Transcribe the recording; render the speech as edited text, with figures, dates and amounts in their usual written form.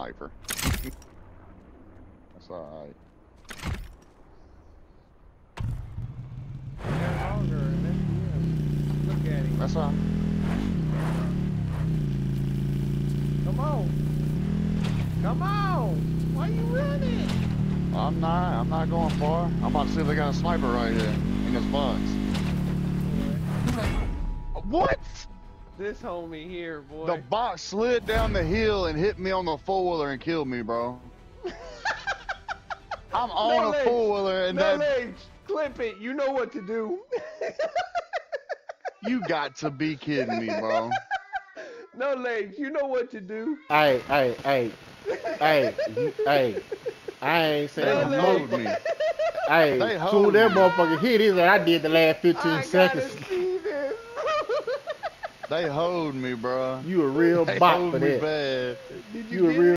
sniper. That's alright. Longer, and there he is. Look at him. That's alright. Come on. Come on. Why you running? I'm not going far. I'm about to see if they got a sniper right here in this box. What? This homie here, boy. The box slid down the hill and hit me on the four-wheeler and killed me, bro. I'm on a four-wheeler and no that... legs. Clip it. You know what to do. You got to be kidding me, bro. No legs. You know what to do. Hey. I ain't saying They no hold me. Hey, They soon hold that me. motherfucker hit his ass. I did the last 15 seconds. Gotta see this. They hold me, bro. You a real They bot hold for me that. bad. Did You a get real it?